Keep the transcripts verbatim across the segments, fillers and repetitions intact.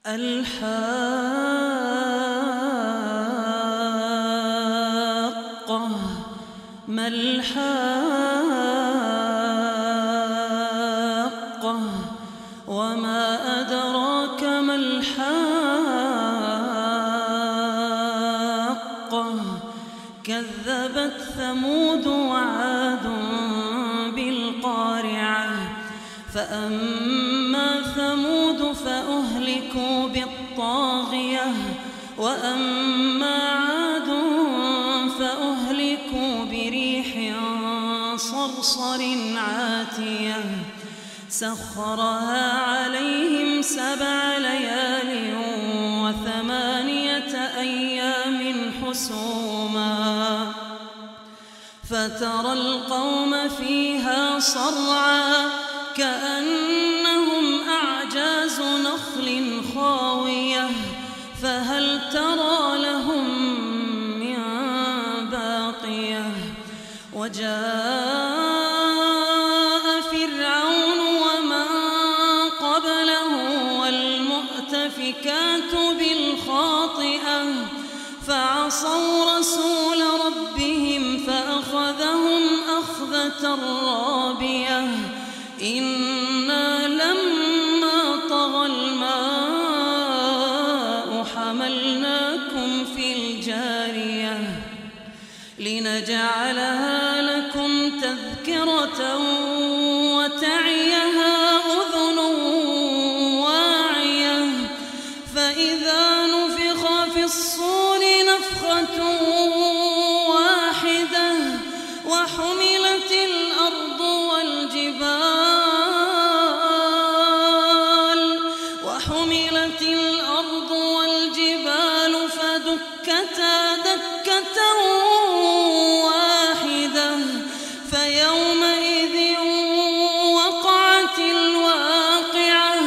الحاقة ما الحاقة وما أدراك ما الحاقة كذبت ثمود وعاد بالقارعة فأما ثمود فأهلكوا بالطاغية وأما عاد فأهلكوا بريح صرصر عاتية سخرها عليهم سبع ليال وثمانية أيام حسوما فترى القوم فيها صرعا كأنهم أعجاز نخل خاوية فهل ترى لهم من باقية وجاء فرعون ومن قبله والمؤتفكات بالخاطئة فعصوا رسول ربهم فأخذهم أخذة رابية إنا لما طغى الماء حملناكم في الجارية لنجعلها لكم تذكرة وتعيها أذن واعية فإذا نفخ في الصور نفخة واحدة وحملت الأرض والجبال وحملت الأرض والجبال فدكتا دكة واحدة فيومئذ وقعت الواقعة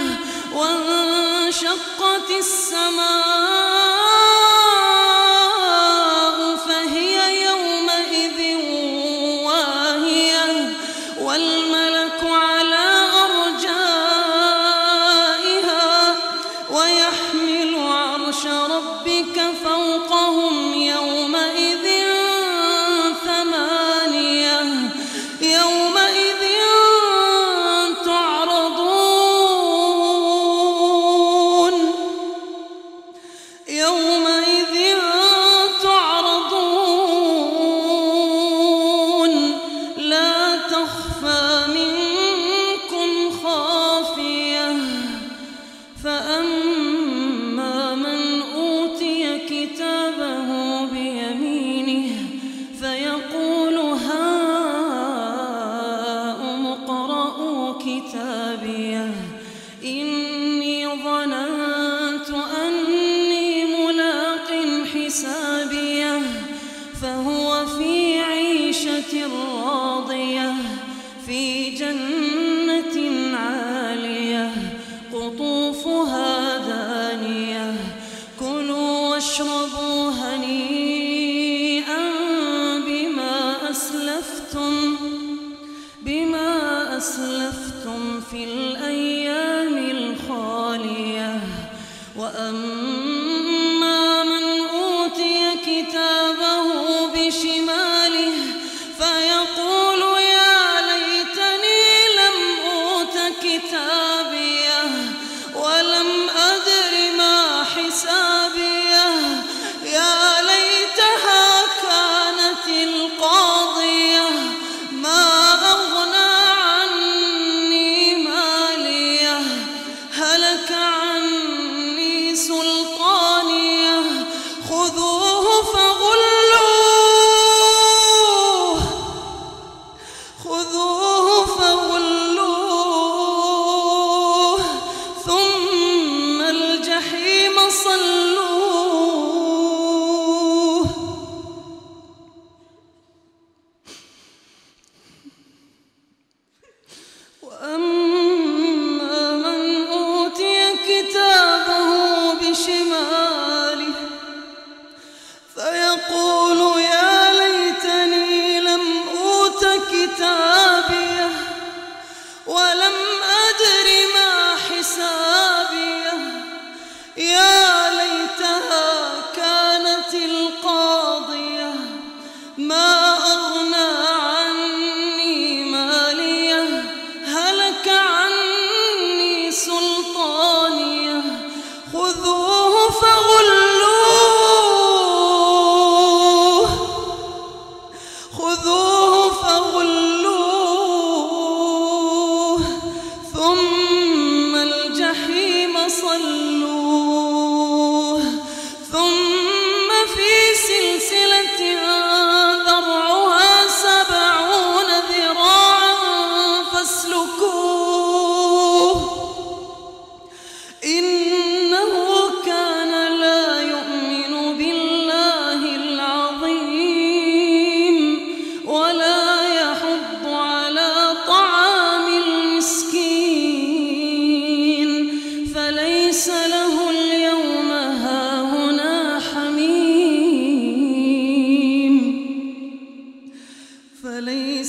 وانشقت السماء فهي يومئذ واهية والملك على أرجائها ويحمل عرش ربك فوقهم يومئذ ثمانية يومئذ تعرضون يومئذ تعرضون لا تخفى منكم خافية فأما من أوتي كتابه بيمينه فيقول هاؤم اقرءوا كتابيه إني ظننت أني ملاق حسابيه فهو في عيشة راضية في جنة عالية قطوفها دانية كلوا واشربوا هنيئا بما أسلفتم بما أسلفتم في الأيام الخالية وأما من أوتي كتابه بشماله فيقول يا ليتني لم أوت كتابيه ولم أدر ما حسابيه يا ليتها كانت القاضية ما أغنى عني ماليه هلك عني سلطانيه خذوه فغلوه خذوه فغلوه ثم الجحيم صلوه وأما من أوتي كتابه بشماله فيقول يا ليتني لم أوت كتابيه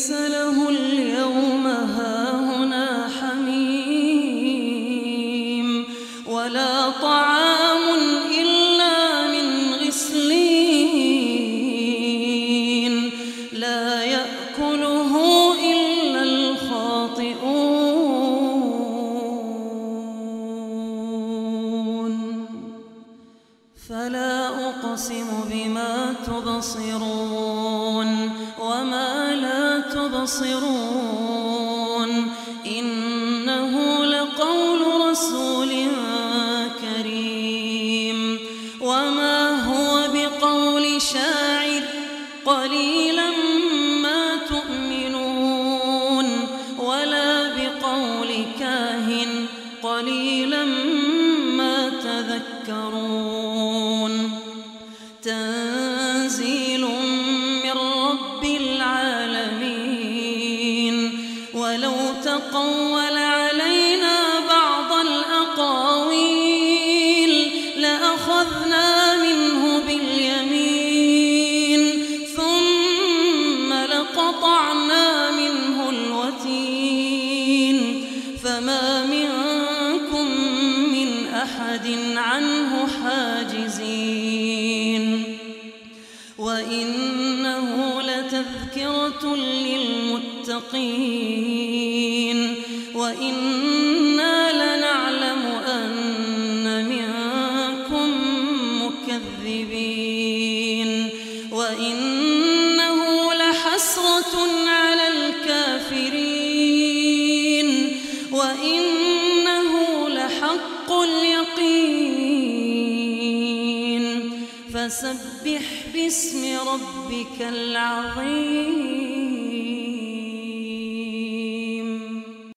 ليس له اليوم هاهنا حميم ولا طعام إلا من غسلين لا يأكله إلا الخاطئون فلا أقسم بما تبصرون وما لا تبصرون إنه لقول رسول كريم وما هو بقول شاعر قليلا ما تؤمنون ولا بقول كاهن قليلا ما تذكرون تنزيل من رب العالمين ولو تقول علينا بعض الأقاويل لأخذنا منه باليمين ثم لقطعنا منه الوتين فما منكم من أحد عنه حاجزين وإنه لتذكرة للمتقين وإنا لنعلم أن منكم مكذبين وإنه لحسرة على الكافرين وإنه لحق اليقين فسبح باسم ربك العظيم.